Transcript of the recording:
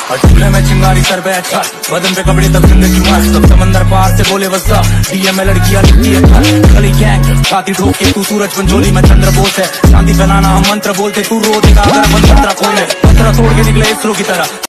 और चूल्हे में चिंगारी सर पे अच्छा, बदन पे कपड़े तब जिंदगी मस्त। सब समंदर पार से बोले वस्ता, डीएम में लड़कियां लिखती है खत। गली गैंग छाती ठोक के तू सूरज पंजोली में चंद्र बोस है। शांति फैलाना हम मंत्र बोलते, तू रो देगा अगर मंत्र खोले। मंत्र तोड़ के निकले इसरो की तरह।